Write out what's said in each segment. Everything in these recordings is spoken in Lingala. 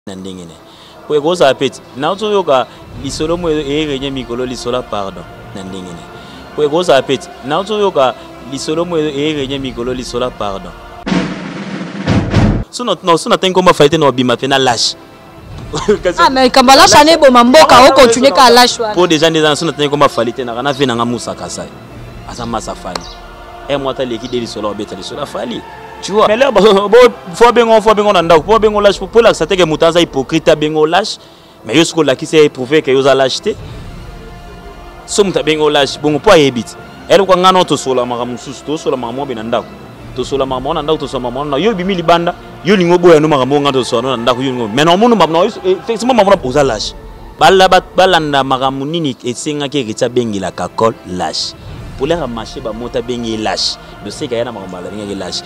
Nandingine. Kwe goza apeti. Na uto yoka lisolo mo renye mikolo lisola pardon. Nandingine. Kwe goza apeti. Na uto yoka lisolo mo renye mikolo lisola pardon. Suna tengo ma fighter no bima pena lâche. Ah mais kamba lâche ane bo mamboka o continuer ka lâche wana. Pour des gens des suna tengo ma falite na kana vena nga musa kasai. Asa masa fali. Et moi ta leki de lisolo beta lisola fali. Tu vois, mais là, faut bien on anda, faut bien on lâche pour là, ça t'est que mutaza hypocrite bien on lâche, mais yo ce qu'on là qui s'est prouvé que yo a lâché, somme ta bien on lâche, bon pas évite. Elle quoi ngano to sola maramu sus to sola maramu bien anda, to sola maramu anda to sola maramu na yo bimi libanda, yo lingo boya no maramu ngano sola anda ko yo lingo, mais non mon maramu effectivement maramu posa lâche. Balanda maramu nini esenga ke richa bengi la kakol lâche. Pour les ramasser ba mota bengi lâche. Je sais qu'il y a na maramu la bengi lâche.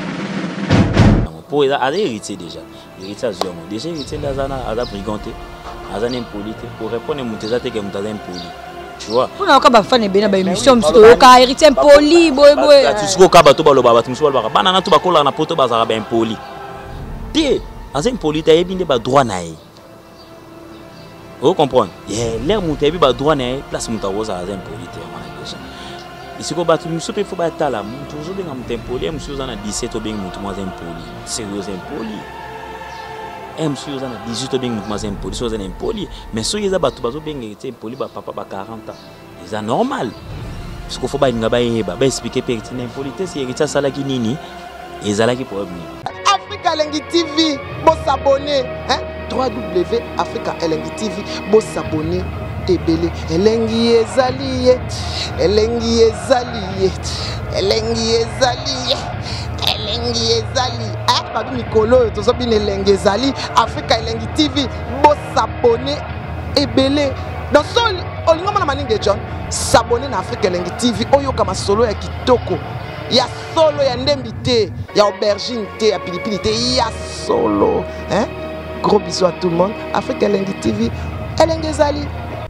Pour les héritiers déjà, héritiers déjà héritiers d'Azana, Aza briganté, Azana impolite, pour répondre à mon tésate que mon tésate impoli. Tu vois? Pour nous, quand on fait une émission, on héritier impoli, boy. Tu sais qu'on a tout bas le bas, tu me souviens pas. Banana tout bas coller na poto bas arabe impoli. Puis, Aza impolite, il y a bien des droits naïs. Vous comprenez? L'air monté, il y a droit naïs, place monté aux Aza impolite, déjà. Ici, quand on nous soupe, il faut battre là. Toujours bien on impoli, monsieur on a 17 ou bien on moins impoli. Sérieux impoli. Monsieur on a 18 ou bien on moins impoli, c'est impoli. Mais si ils ont battu bazo bien impoli, papa ba 40 ans. C'est normal. Parce qu'il faut pas expliquer pertinent impolité, c'est héritier sala qui nini, et zala qui problème. Africa Elengi TV, bon s'abonner, hein? www.Africa Elengi TV, bon s'abonner. Elengi ezali Elengi ezali Elengi ezali Elengi ezali ah pardon Nicolo to so bien Elengi ezali Africa Elengi TV bo s'abonner ebele dans sol olinga na maninge John s'abonner na Africa Elengi TV oyo kama solo ya kitoko ya solo ya ndembité ya aubergine té ya pilipili té ya solo hein. Gros bisous à tout le monde. Africa Elengi TV Elengi ezali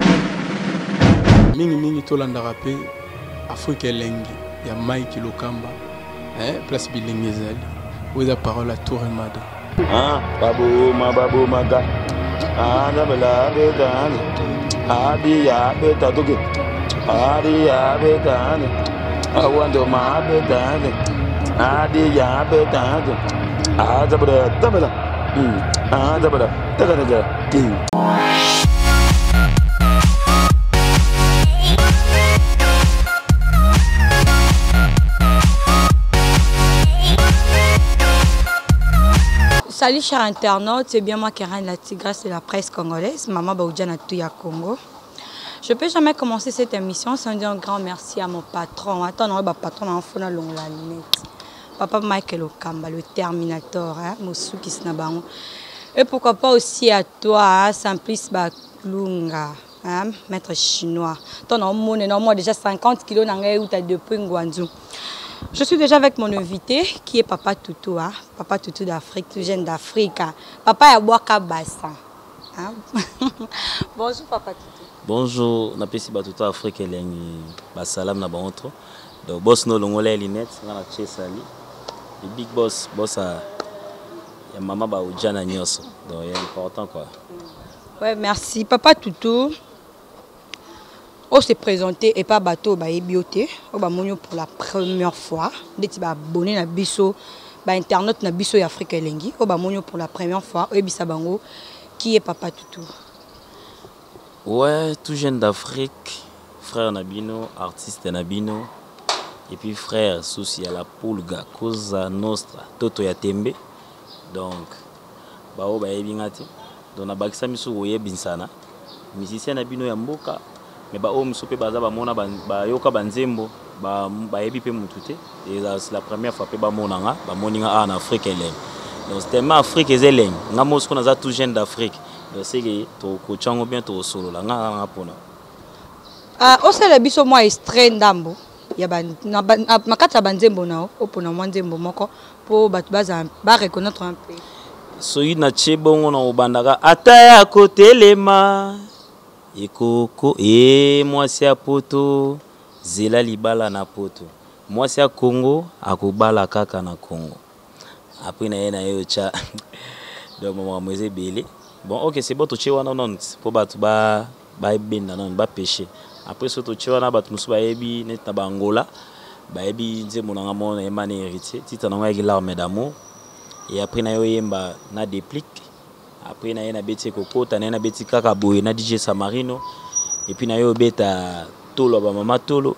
mingi tolanda rapé Africa Elengi ya Mike Lokamba place bilingi ezali oza parole à Touremada babu maga dabala betani ya beta toke ya betani awando ma betani ya betani dabala Salut chers internautes, c'est bien moi Karen la tigresse de la presse congolaise, Maman Baoudjana Touya Congo. Je ne peux jamais commencer cette émission sans dire un grand merci à mon patron. Attends, non, patron, on a la lunette. Papa Michael Okamba, le Terminator, Mosuki Snabango. Et pourquoi pas aussi à toi, Simplice Baklunga, maître chinois. Ton nom, moi déjà 50 kilos depuis Ngwanzou. Je suis déjà avec mon invité qui est Papa Toutou, Papa Toutou d'Afrique, tout jeune d'Afrique. Papa Yabouaka Bassa. Bonjour Papa Toutou. Bonjour, je suis Toutou Afrique et Bassalam na Bantro. Donc boss no longolé linette, na Chesali. Le big boss a Maman Baoudjana Nyoso. Donc c'est important quoi. Ouais, merci Papa Toutou. On s'est présenté et pas bateau bioté pour la première fois des abonnés na biso internet na biso Africa Elengi pour la première fois et bisabango qui est Papa Toutou. Ouais, tout jeune d'Afrique, frère Nabino, artiste Nabino et puis frère souci à la Pulga Cosa Nostra Toto Yatembe. Donc bao ebingati donc na bakisa miso oye binsana musicien Nabino ya mboka. Mais bah on soupe baza ba mona ba yoka banzembo ba ebi pe mutute et c'est la première fois pe ba monanga ba moninga en Afrique eleng. Donc c'était ma Afrique ezeleng nga mosko na za tout jeune d'Afrique. Donc c'est que to ko chango bien to solo la nga pona. O c'est le biso moi extrait ndambo ya ba makata banzembo na opona mwanzembo moko po batu baza ba reconnaître un peu. Soyi na chebongo na obandaka ataya kotelema Ekoko moi c'est à poto zela libala na poto moi c'est à Congo akobala kaka na Congo après na yo cha donc maman moise belé bon ok c'est bon to chewa non pour battu ba benda non ba pêcher après surtout chewa na battu musu ba yebi net na bangola ba yebi nze monanga mona emane héritier tita na ngai l'arme d'amour et après na yo yemba na déplique après na yena beti kokota na beti kaka boye na DJ Samarino et puis na yo beta tolo ba mama tolo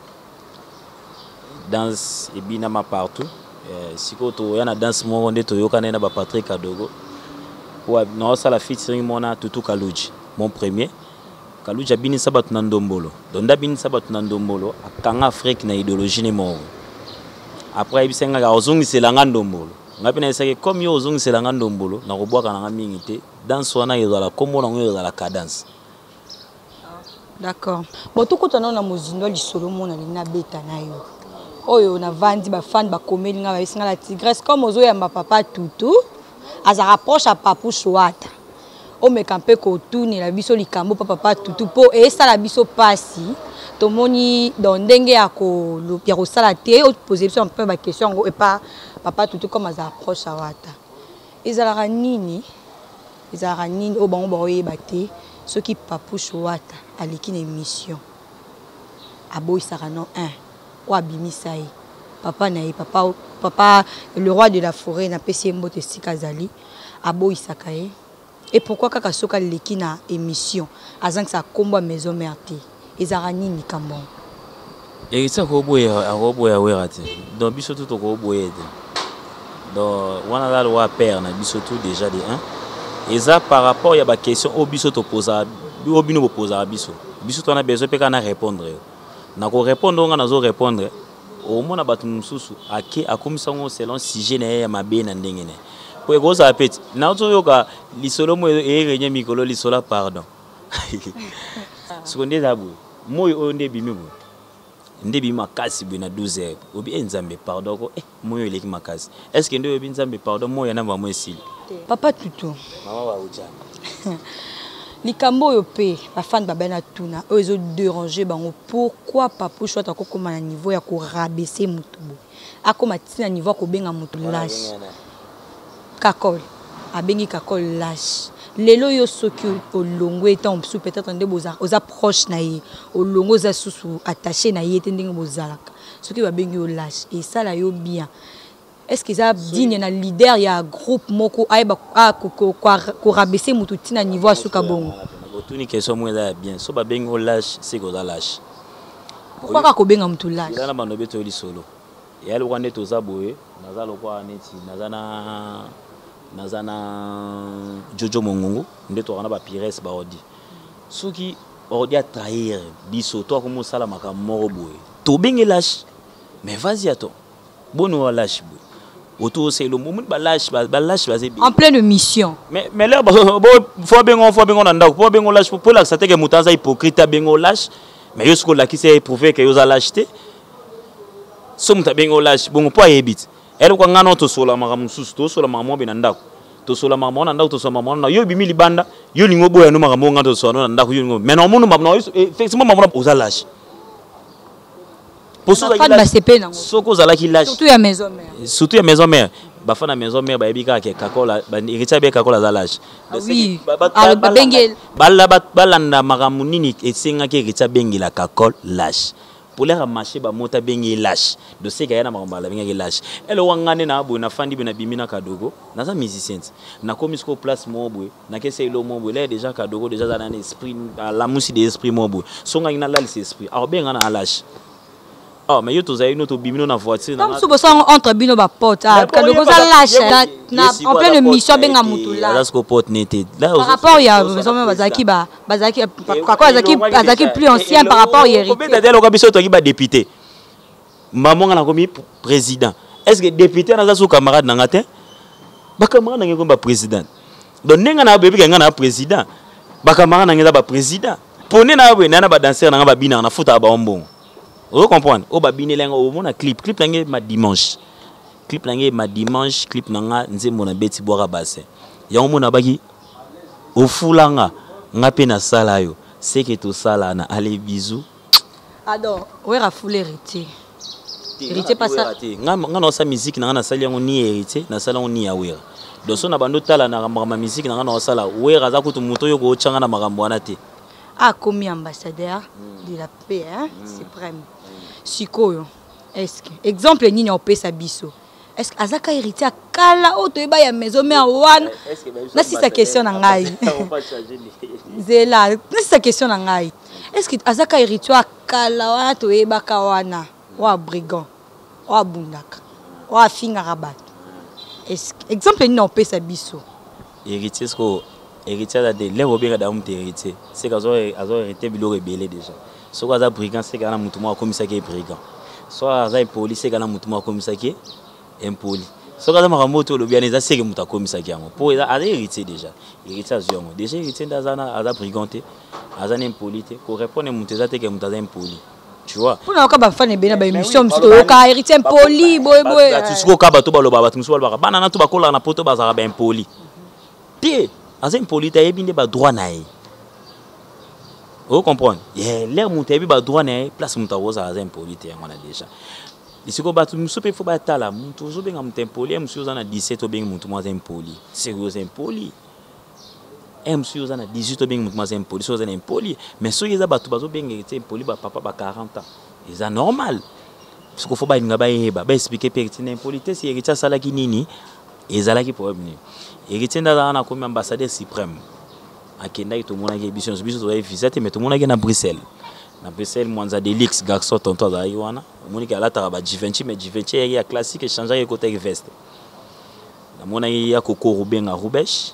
danse et binama partout sikoto yana danse mo nde to yokana na ba Patrick Kadogo ouais non ça la featuring mona Tutu Kaluji mon premier Kaluji abini sabat na ndombolo donda bini sabat na ndombolo akanga Afrique na idéologie ne mo après ibisenga ga ozungi selanga ndombolo ngapi na esake comme yo ozungi selanga ndombolo na kobwaka na mingi te danse wana ezala kombo na ngo ezala cadence. D'accord bon tout quand on a mozindo lisolo mona lina beta na yo oyo na vandi ba fan ba komeli nga ba isinga la tigresse comme ozo ya papa Tutu aza rapproche à Papou Chouata o me campé ko tourner la biso likambo papa Tutu po et ça la biso pasi to moni dans ndenge ya ko lo piro sala te o poser un peu ba question et pas papa Tutu comme aza approche à Wata ezala nini o bon boye baté ceux qui Papou Chouata aliki na émission aboy sarano 1 ou abimisaï papa naï papa le roi de la forêt na pesi mbote sikazali aboy sakaye et pourquoi kaka soka leki na émission azang sa kombo maison merte ezara nini kambo et ça ko boya werate donc biso tout ko boya donc wana la loi père na biso tout déjà de 1 et ça par rapport ya ba question au biso to posa obino posa biso to na besoin pe kana répondre na ko répondre nga nazo répondre au mona batu mususu ake akomisa ngo selon sujet na ya mabe na ndenge ne ko egoza apeti na to yoka lisolo mo renye mikolo lisola pardon seconde zabu moyo onde bimi bo nde bima kasi bina 12h obi enzambe pardon ko moyo eleki makasi est-ce que nde obi nzambe pardon moyo na ba mo esili papa Tutu mama wa ujana likambo yo pe ba fan ba bana tuna ozo déranger bango pourquoi Papou Chouata ko koma na niveau ya ko rabaisser mutubo akoma tina niveau ko benga mutu lâche kakol abengi kakol lâche lelo yo soki olongo etant sous peut-être ndé boza oza proche na ye olongo za susu attaché na ye ndenge bozalaka soki ba bengi yo lâche et ça la yo bien est-ce que ça digne na leader ya groupe moko aiba ko rabaisser mutu tina niveau asuka bongo botuni question mo eza bien so ba bengi yo lâche c'est ko za lâche pourquoi ka ko benga mutu lâche ila na bano beto lisolo ya lo kwande to za boye nazalo kwa neti nazana Jojo Mongongo nde to kana ba Pires ba odi soki odi a trahir biso to ko musala makamoko boye to bengi lâche mais vas-y attends bono lâche boye autour c'est le moment ba lâche en pleine mission mais là faut bengo na ndako faut bengo lâche pour la ça te que mutanza hypocrite bengo lâche mais yo sko la qui s'est prouvé que yo za lâcheté so muta bengo lâche bongo po yebit elle ko ngana to sola makamu susu to sola mamo be na ndako to sola mamo na ndako to sola mamo na yo bimi libanda yo lingo boya no makamu ngana to sola na ndako yo lingo mais non munu mabno effectivement mamo oza lâche pour ça soko zala ki lâche surtout ya maison mère ba fa na maison mère ba yebika ke kakola ba irita be kakola za lâche oui balanda makamu nini esenga ke irita bengila kakol lâche pour les ramasser ba mota bengi lâche de ce gars na mamba la bengi lâche elle wangane na abo na fandi bina bimina Kadogo na za musicien na komisko place mobwe na kese ilo mobwe là déjà Kadogo déjà za na esprit la musi de esprit mobwe songa ina la esprit a benga na lâche oh mais yo to za ino to bimino na voiture na comme so entre bino ba porte Kadogo za lâche na en pleine mission benga mutu là là ce ko porte n'était là par rapport ya maison bazaki quoi bazaki plus ancien par rapport hier peut-être le kabiso to ki ba député maman na komi président est-ce que député na za sou camarade na ngate ba camarade na ngeko ba président donc nenga na bébé nga na président ba camarade na ngeza ba président pone na we na ba danser na ba bina na futa ba ombongo vous comprenez o ba bini lenga o mona clip nange ma dimanche clip nanga nzembo na beti boka bassin ya mona baki o fulanga ngape na sala yo c'est que tout sala na allez bisous ado wera fule hérité pas ça nga na sa musique na sali yango ni hérité na sala ni ya wera donc so na bando tala na makambo musique na ngana osala we raza kutu moto yo ko changa na makambo wana te comme ambassadeur de la paix suprême sikoyo est-ce que exemple nini opesa biso est-ce que azaka héritier kala o to eba ya maison mais wana na si sa question na ngai zela na si sa question na ngai est-ce que azaka héritier kala wana to eba ka wana wa brigand wa bundaka wa finga rabat est-ce exemple nini opesa biso héritier sko héritier da de le robinga da mte héritier c'est qu'azo hérité bilo rebelle déjà so kwa za brigand c'est kana mutu mwa komisa ke brigand soit za impoli c'est kana mutu mwa komisa ke impoli so kwa za makambo lo bien eza c'est que mutu komisa ke yango pour eza héritier déjà héritier azongo déjà héritier ndazana aza briganté aza impolité ko répondre mutu eza te ke mutu aza impoli tu vois pour na ka ba fane bena ba émission msuto ka héritier impoli boy tu siko ka bato baloba bato msuto baloba bana na to bakola na poto bazaka ba impoli tie aza impoli ta yebi nde ba droit na ye. Vous comprenez? L'air monté bi ba droit na place monta rosa aza impoli te ngona déjà. Ici ko batu muso pe fo ba tala muntu zo benga mutu impoli muso za na 17 obenga mutu mwa impoli. Sérieux impoli. Muso za na 18 obenga mutu mwa impoli, so za na impoli, mais so yeza batu bazo benga te impoli ba papa ba 40 ans. C'est normal. Parce qu'il faut ba nga ba yeba, ba expliquer pe te impoli te si héritier sala ki nini ezala ki problème. Héritier ndala na comme ambassadeur suprême. Akenda ito mona ke biso to visite mais to mona ke na Bruxelles. Na Bruxelles mwanza Delix garçon tonto za yiwana. Moni ke ala ta ba Givenchy mais Givenchy ya classique changer côté veste. Na mona ya Coco Rubenga Rubesh.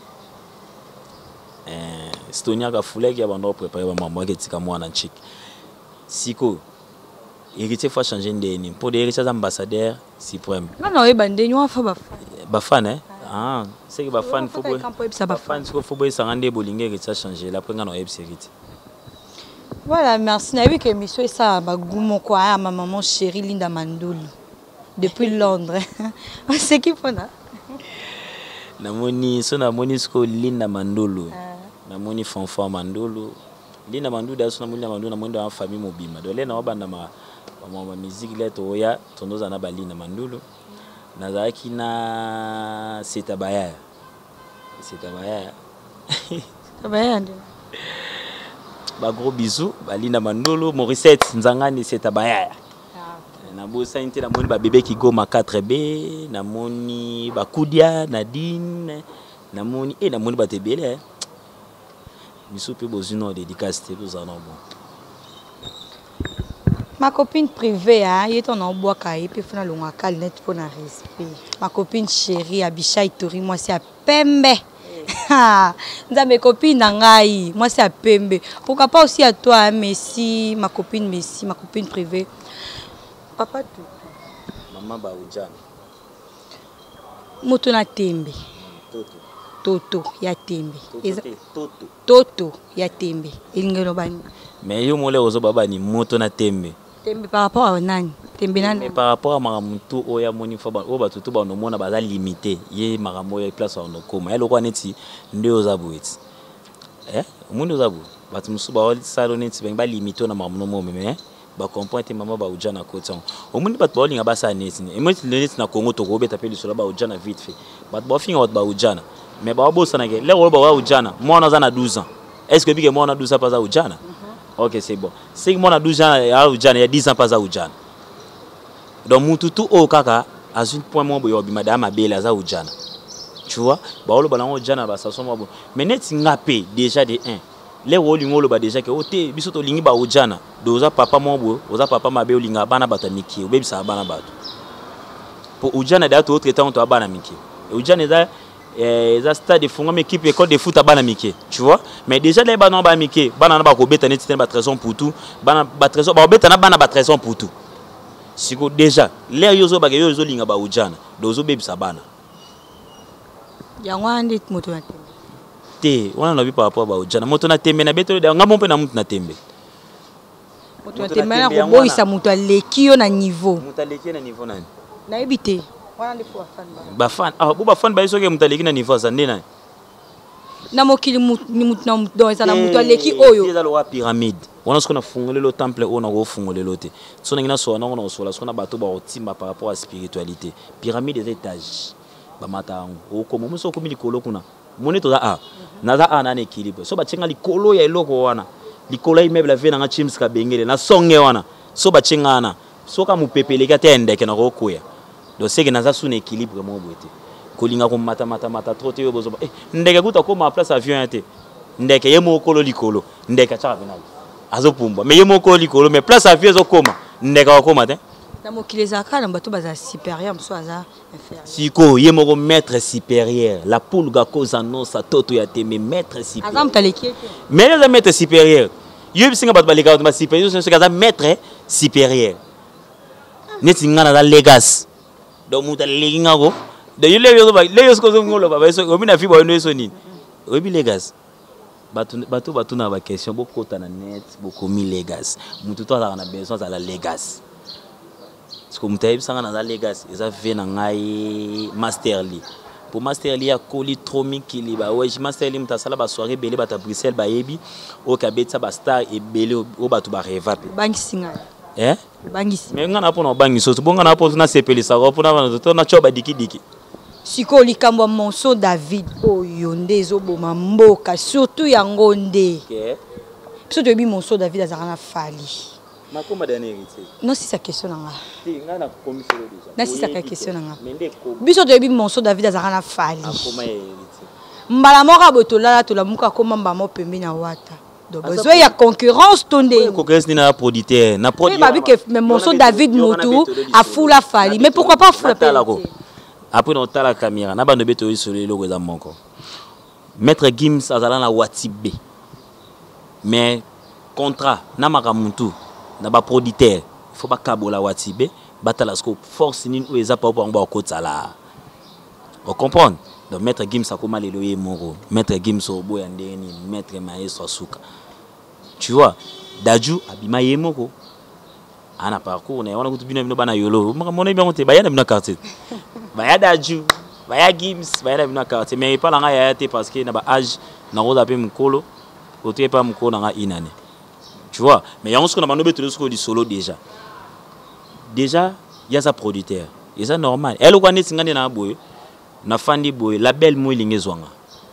Estonia ka fuleki ya bando préparer ba maman ke tika mwana chic. Siko héritier faut changer ndeni pour des héritiers ambassadeurs suprême. Non ebande nyo fa ba fan c'est que ba fan faut faut boy sangande bolinge que ça changer la prenga no sécurité. Voilà, merci na oui que monsieur ça ba gumo kwa ma maman chérie Linda Mandulu depuis Londres. C'est qui fona? Na moni so na moni sko Linda Mandulu. Na moni Fonfon Mandulu. Linda Mandulu da so na moni Mandulu na moni da famille mobima. Dole na obanda ma musique leto oya tondoza na ba Linda Mandulu. Nazaki na Setabaya. Ba gros bisous, ba Linda Mandulu, Morissette Nzangani Setabaya. Na bosa inte na moni ba bébé qui go ma 4B, na moni ba Kudia, Nadine, na moni na moni ba tebele. Bisous pe bozino dédicace te bozana bon. Ma copine privée, il est en bois caillé, puis on a l'onga calnet pour un respect. Ma copine chérie, Abisha Itori, moi c'est à Pembe. Mes copines Nangaï, moi c'est à Pembe. Pourquoi pas aussi à toi, Messi, ma copine privée. Papa tout. Maman Baoudjana. Motona Tembe. Toto, ya Tembe. Toto, ya Tembe. Ilingelo bani. Mais yo mole ozo baba ni Motona Tembe. Tembe par rapport à nani? Tembe nani? Mais par rapport à maramutu oya moni fa ba o ba tutu ba no mona baza limité. Ye maramo ya place on koma. Elo kwa neti nde ozabu eti. Mundo ozabu. Batu musuba wali salo neti ba limité na mamuno mo mais ba comprendre mama ba ujana koton. Omundi batu ba linga basa neti. Emoti neti na Congo to ko beta pe lisolo ba ujana vite fait. Batu ba finga ba ujana. Mais ba bossa na ke le ba wa ujana. Mwana za na 12 ans. Est-ce que bige mwana 12 ans pas za ujana? Ok, c'est bon. C'est que mon 12 ans, il y a 10 ans pas à Oudjana. Donc, mon tout au kaka, à un point, mon boy, madame a belle à Oudjana. Tu vois, bah, le ballon Oudjana, bah, ça sonne bon. Mais net, il n'a pas déjà des 1. Les Rolling le bas déjà que, ok, bisoto lingi ba Oudjana. Doza papa mon boy, oza papa ma belle linga bana bataniki, ou baby ça bana batu. Pour Oudjana, d'ailleurs, autre temps, tu as bana miki. Oudjana, ça stade de fond équipe école de foot à Banamike, tu vois, mais déjà les banans Banamike banana ba ko beta net ba trésor pour tout bana ba trésor ba beta na bana ba trésor pour tout siko déjà les yozo ba yozo linga ba Oudjana dozo baby sa bana ya ngwande moto na te wana no bi par rapport ba Oudjana moto na tembe na beto de ngamo pe na mutu na tembe moto na tembe na ko boyisa moto aleki yo na niveau nani na ebité wana ndefo fan ba fan ba fan ba iso ke mutaleki na niveau za ndena na mokili ni mutu na mutu za na mutu aleki oyo eza lo wa pyramide wana siko na fungole lo temple ona go fungole lote so na ngina so na ona so la siko na bato ba otimba par rapport à spiritualité pyramide des étages ba mata ngo ko mo so ko mi likolo kuna moni to za naza na équilibre so ba tsinga likolo ya eloko wana likolo immeuble la vena nga chims ka bengele na songe wana so ba tsingana so ka mupepeleka te ndeke na ko kuya donc c'est que naza sous équilibre mo boete kolinga ko mata trop te yo bozo ndeke kuta ko ma place avion te ndeke ye mokolo likolo ndeke cha bena azopumba mais ye mokolo likolo mais place avion zo koma ndeke ko koma te na mokili zaka na bato baza supérieur mso aza inférieur siko ye moko maître supérieur la poule ga cause annonce toto ya te mais maître supérieur azam taleki mais les maître supérieur yo bisinga bato baleka ba supérieur c'est que maître supérieur neti ngana da legas donc muta leginga ko de yo le yo sko ngolo baba so obina fi ba no so ni obi legas bato na ba question beaucoup na net beaucoup mi legas mutu to ala na besoin za la legas parce que mutaib sanga na legas eza ve na ngai masterly pour masterly ya koli tromi kili ba ouais masterly mutasala ba soirée belé bata Bruxelles ba yebi o kabetsa ba star e belé o bato ba reva pe bangi singa bangi mais ngana pona bangi so bonga na pona na sepelisa ko pona to na choba diki siko likambo monso David oyo ndezo boma mboka surtout yango nde biso to bi monso David azaka na fali makoma dernier héritier non si sa question nanga ti ngana komisolo déjà na si sa question nanga biso to bi monso David azaka na fali akoma héritier mbala moka botolala to la muka koma mbamo pembe na wata donc besoin ya concurrence tonde concurrence na producteur na producteur babi que mais monso David Motu a fula fali mais pourquoi pas fula après on t'a la caméra na bando beto sur le logo za moko maître Gims azala na Watibe mais contrat na makamuntu na ba producteur il faut pas kabola Watibe batala scope force ni ou eza pa pour ngba okotala on comprend donc maître Gims akoma lelo ye moko maître Gims obo ya ndeni maître maestro suka tu vois Daju abima ye moko ana parcours na wana kutubina bino bana yolo mona bien monter bayana bino quartier baya Daju baya Gims bayana bino quartier mais pas la nga ya te parce que na ba âge na roda pe mkolo ote pa mkolo na inane tu vois mais y'a on ce qu'on a manobe tout ce qu'on dit solo déjà il y a sa producteur et ça normal elle ko neti ngane na boy na fandi boy label mo lingezwanga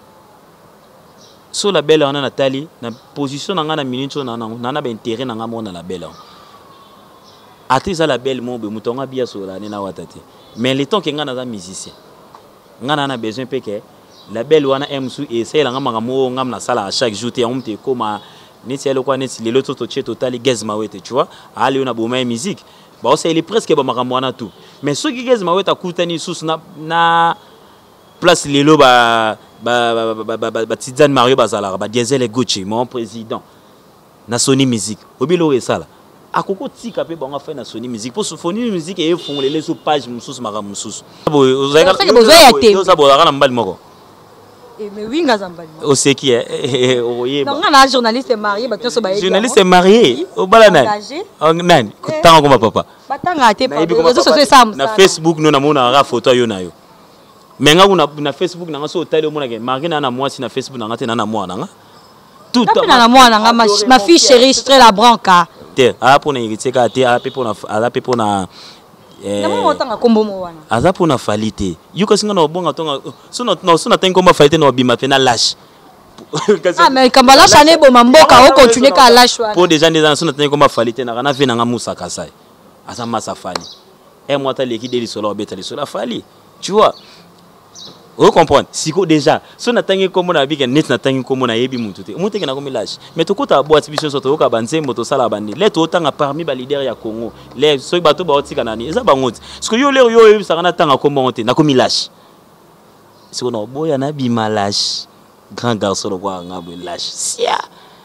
so label on a Nathalie na position na nga na minute na ba intérêt na nga mo na label ati la belle mo be mutonga bia so la na watati mais le temps que nga na musicien nga na besoin peke la belle wana msu et c'est la nga mo ngam na sala à chaque jour te on te koma neti ele kwa neti le loto to che total gaz mawete tu vois ali on a beau ma musique ba c'est il est presque ba makambo wana tout mais ceux qui gaz mawete akutani sous na place lelo ba Tizan Mario bazala ba Diesel Gucci mon président na Sony Music obilo e sala akoko tika pe bango fa na Sony Music pour Sony Music e fongolele sur page mususu maka mususu oza bola na mbali moko mais oui ngazambali o c'est qui est oye non na journaliste marié ba toso ba journaliste marié o bala nani kutanga ko papa batanga te na Facebook no na mona ra photo yo na yo mais nga na Facebook na nga so tali o mona ke marié na mwasi na Facebook na nga te na mwana nga tout na mwana nga ma fille chérie Stré la branca pour na héritier ka te pe pour na otanga kombo mo wana aza pour na falite yuko singa na bonga tonga so na tengo ma falite na bima pe na lâche mais kamba lâche ane bo mamboka o continuer ka lâche wana pour déjà des so na tengo ma falite na ve na nga Musa Kasai aza masa fali moi ta leki deli solo beta li solo fali tu vois vous comprenez siko déjà so na tangi komo na bika net na tangi komo na yebi mutu te mutu ke na komi lâche mais to kota boîte biso so to ka banzembo to sala bandi le to tanga parmi ba leader ya Congo le so bato ba otika nani eza bangoti parce que yo le yo yebi saka na tanga komo te na komi lâche siko na boya na bima lâche grand garçon lo kwa ngabo lâche sia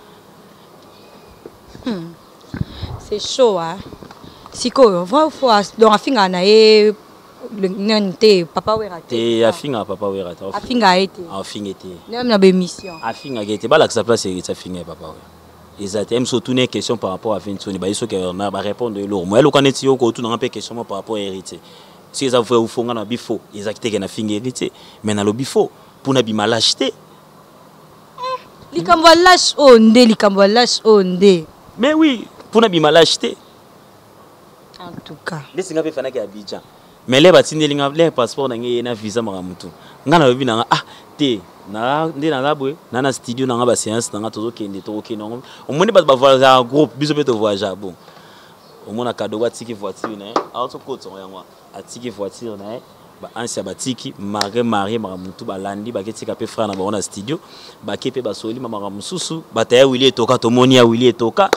c'est chaud hein siko va fois donc afinga na e le nante papa werate te afinga papa werate afinga été afinga été même na bémission afinga été bala que ça place héritier afinga papa we exact aime surtout une question par rapport à Vincent ba iso que na ba répondre lo moi le kaneti yo ko tout na pe question par rapport à héritier si ça vous fonga na bifo exact que na finga héritier mais na lo bifo pour na bima l'acheter likambo lâche onde mais oui pour na bima l'acheter en tout cas les singa pe fana ke Abidjan mais les batindeli nga les passeport nangé na visa maramutu nga na lobi nanga ah te na ndé na labwe na studio nanga ba séance nanga tozo kende to okende omoni ba voyager en groupe biso pe to voyager bon omona cadeau wa tiki voiture na auto koto yango atiki voiture na ba ansia batiki marie maramutu balandi ba ketika pe frère na ba na studio ba kepe ba soli mama mususu bataya wili etoka to moni ya wili etoka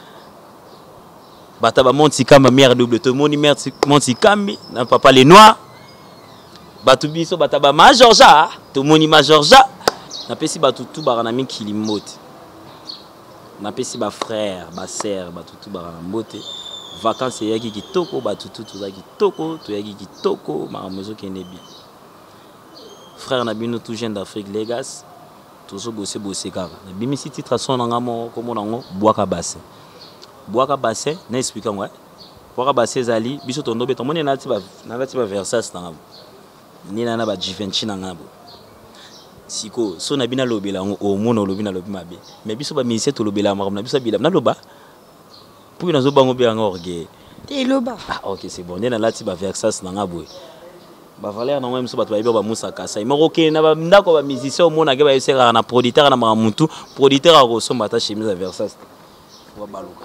bataba monti kama mère double to moni mère monti kambi na papa les noirs batubiso bataba ma Georgia to moni ma Georgia na pesi batutu barana mikili mbote na pesi ba frère ba sœur batutu barana mbote vacances yaki kitoko batutu toza kitoko to yaki kitoko maramezo kenebi frère na bino tout jeune d'Afrique Legas tozo bosser kaka na bimisi titre son nanga mo komo nango Boaka bassin na expliquer moi Boaka bassin zali biso tondo beto moni na tiba Versace na ni na ba Givenchy na ngabo siko so na bina lobela o mono lobina lobi mabe mais biso ba ministère to lobela makambo na biso bila na loba pour na zo bango be nga orgue te loba ah OK c'est bon na la tiba Versace na ngabo ba valeur na moi biso bato ba ibe ba Musa Kasai mais OK na ba ndako ba musicien o mona ke ba yesera na producteur na maramutu producteur a resomba ta chemise à Versace wa baluka.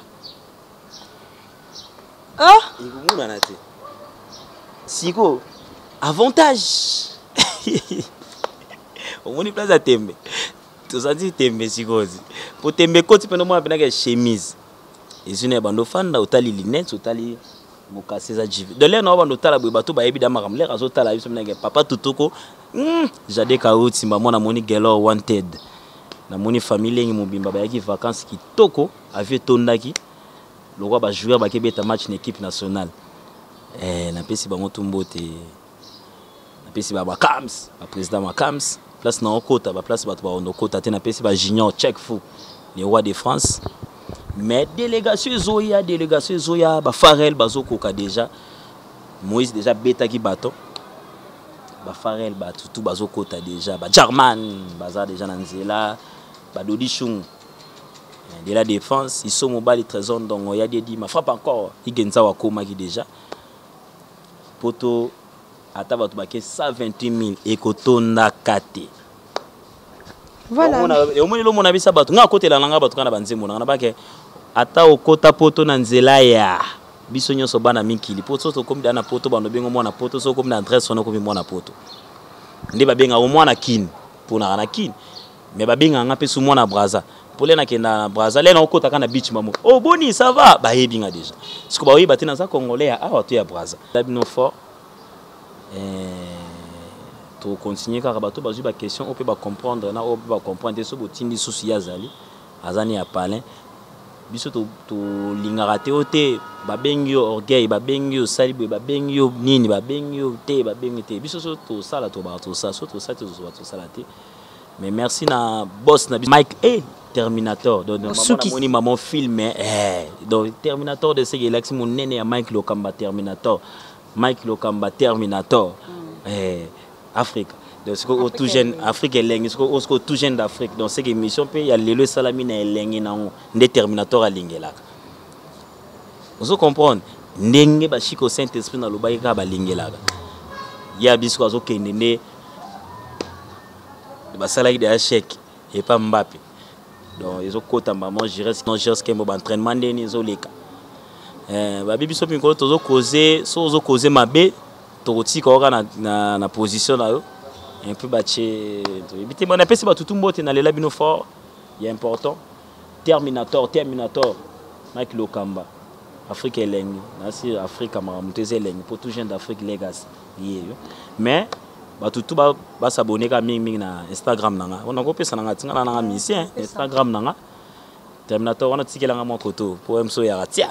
Oh, Siko, avantage. On est place à tembe. Tout ça dit tembe siko. Pour tembe côté pendant moi avec chemise. Ils une bando fan da otali linette otali mokase za jive. De l'air na bando tala bato ba yebi da maram l'air azo tala biso mnenge papa tutoko. Jade kauti maman na moni gelo wanted. Na moni famille ngi mobimba ba yaki vacances ki toko avait tondaki. Le roi va jouer à Kébé match une équipe nationale. Na pesi bango tumbote. Na pesi ba Kams, ba président Makams, place na okota, ba place ba to okota te na pesi ba junior check fou. Les rois de France. Mais délégation Zoya ba Farel bazokoka déjà. Moïse déjà beta ki bato. Ba Farel ba tout bazokota déjà, ba German baza déjà na nzela, ba Dodichung. De la défense, ils sont mobile trésor donc il y a des dit ma frappe encore, il genza wa koma qui déjà. Poto ataba to baké 128 000 et kotonda kate. Voilà. Au moins lo mona bisa bato nga côté la nga bato kana banzembo na baké ata okota poto na nzela ya biso nyonso bana minkili poto to comme dana poto bano bengo mona poto so comme na adresse on comme mona poto. Ndi babenga au mwana kin pour na kin. Mais babenga nga pe sou mwana braza. Pour les na Brazza, les na kota kana beach mamu. Oh boni, ça va, ba yebinga déjà. Ce que ba oui batina za congolais a watu ya Brazza. Labino fort. To continuer car bato bazu ba question, on peut ba comprendre na on peut ba comprendre so botindi souci ya zali. Azani ya palin. Biso to lingara te ote ba bengi orgueil, ba bengi salibu, ba bengi nini, ba bengi te, ba bengi te. Biso so to sala to ba to sa, so to sa to sala te. Mais merci na boss na Mike Terminator donc maman film donc Terminator de ce que l'axe mon nene à Mike Lokamba Terminator Afrique donc ce que tout jeune Afrique est lingue ce que tout jeune d'Afrique donc cette émission peut y a le salamine est lingue na de Terminator à lingue là vous comprenez ndenge ba chiko Saint-Esprit na lobaika ba lingue là ya bisko azo kendene ba salaki de chèque et pas Mbappé. Donc ils ont côté maman je reste que mon entraînement ndeni zo leka. Ba bibi so pinko tozo causer mabe to ti ko na position na yo. Un peu batché to ebité mon appel c'est ba tutu mbote na lela bino fort. Il est important. Terminator Mike Lokamba. Afrique elengi. Na si Afrique maramuteze elengi pour tout jeune d'Afrique Legas. Mais batutu ba s'abonner ka mingi na Instagram nanga on a kopesa nanga tinga nanga mission Instagram nanga Terminator on a tikela nga mon photo pour mso ya ratia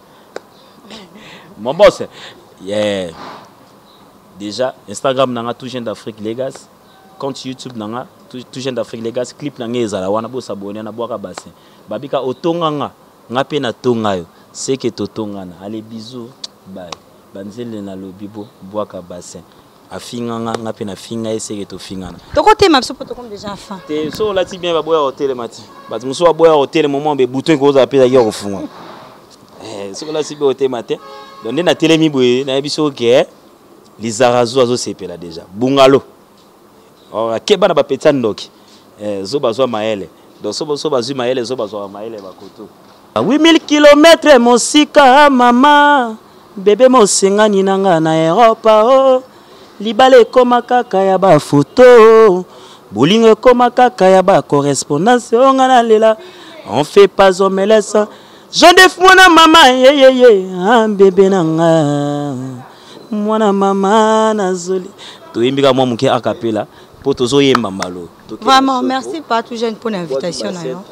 mon boss yeah déjà Instagram nanga tout jeune d'Afrique Legas compte YouTube nanga tout jeune d'Afrique Legas clip nanga ezala wana bo s'abonner na boaka bassin babika otonganga ngape na tonga yo c'est que totongana allez bisous bye banzele na lobibo boaka bassin afinganga ngape na finga ese to fingana to côté mapso poto comme déjà fin te so la ti bien ba boya hotel mati ba muso boya hotel moment be bouton ko za pesa yo funga so la si be hotel matin donc na telemi boye na biso ke Lizarazo azo sepela déjà. Bungalo. Or keba na ba petit ndoki. Zo bazwa maele. Donc so bazwa maele zo bazwa maele bakoto. 8000 km mosika mama. Bébé mosengani nanga na Europe oh. Libale koma kaka ya ba photo. Bolingo koma kaka ya ba correspondance onga na lela. On fait pas omelette. Je défouana maman ye ah bébé nanga. Mwana mama nazoli. Toimbika mwa muke acapella pour tozo yemba mbalo. Vraiment merci pas tout jeune pour l'invitation na yo.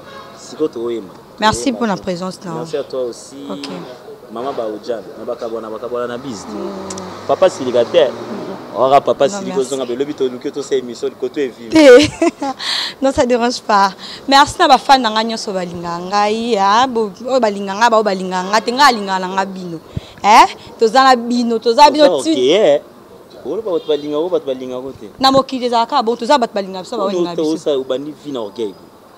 Merci pour la présence là. Merci à toi aussi. OK. Maman Baoudjan, bakabona na business. Papa célibataire. Ora papa célibataire be lobi to luke to sa émission côté vivre. Non ça dérange pas. Merci na ba fan nga nyoso balinga ngai ya bo balinga nga ba balinga nga te nga linga nga bino. Tozana bino ti. Olo ba balinga o balinga kote. Na mokili za ka bon toza bat balinga so ba balinga biso. To sa ubani vina orgueil.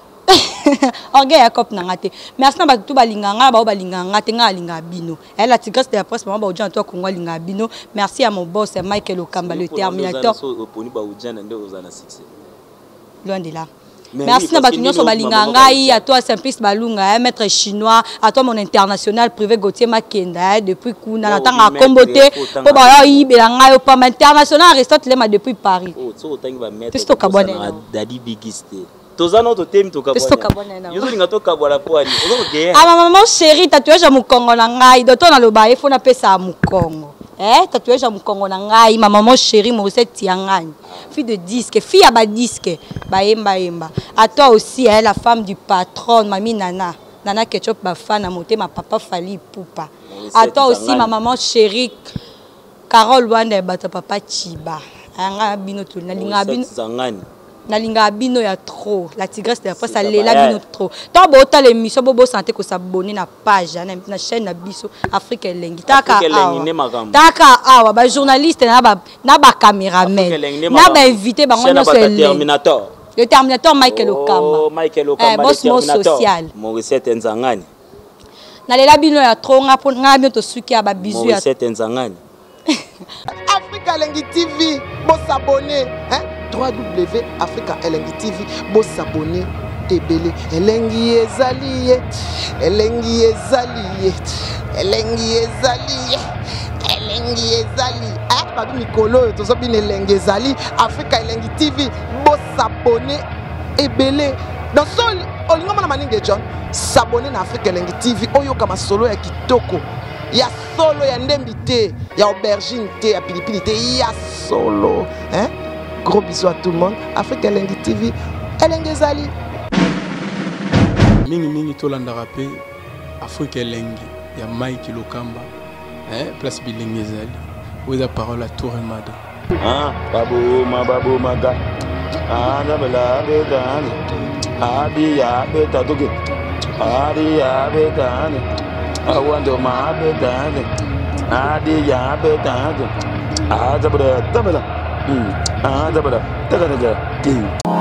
Orgueil akop na ngate. Merci na batu balinga nga ba balinga nga te nga linga bino. La tigresse de la presse maman ba Oudjan to Congo linga bino. Merci à mon boss Michael Okamba le Terminator. Poni ba Oudjan nde ozana succès. Loin de là. Merci na batu nyoso balinga ngai à toi Simplice Balunga maître chinois à toi mon international privé Gauthier Makenda depuis kuna na tanga kombote po ba yibela ngai pa international Aristote Lema depuis Paris. Oh so tangi ba maître. Tisto kabone. Dadi bigiste. Tozana to tem to kabone. Yozo linga to kabwala poani. Ozo ke. Ah maman chérie tatouage à Mukongo na ngai doto na loba il faut na pesa Mukongo. Tatouage à Mukongo na ngai maman chérie Morissette Tiangani. Fille de disque, fille à bas disque. Baemba emba. À toi aussi la femme du patron mamie Nana. Nana Ketchup ba fan à monter ma papa Fali Poupa. À toi aussi ma maman chérie Carole Wanda bato papa Chiba. Anga bino to na linga bino. Na linga bino ya trop la tigresse de la presse ça lela bino trop to bota l'émission bobo santé ko s'abonner na page na chaîne na biso Afrique Elengi taka awa ba journaliste na ba cameraman na ba invité ba ngono so le Terminator Michael Okamba boss mo social Morissette Nzangani na lela bino ya trop nga bino to suki ya ba bizu ya Morissette Nzangani Afrique Elengi TV bo s'abonner www.Africa Elengi TV bo s'abonner tebele elengi ezali elengi ezali elengi ezali elengi ezali babi mikolo tozo bine elengi ezali Africa Elengi TV bo s'abonner ebele dans sol olingo mona maninge John s'abonner na Africa Elengi TV oyo kama solo ya kitoko ya solo ya ndembi te ya aubergine te ya pilipili te ya solo Gros bisous à tout le monde. Afrique Elengi TV, Elengi ezali. Mingi tolanda rapé Afrique Elengi ya Mike Lokamba. Place Bilingi ezali. Où est la parole à Touremada? Babu maga. Dabela betani. Abi ya betatuke. Abi ya betani. Awando ma betani. Adi ya betani. Dabela. Dabela.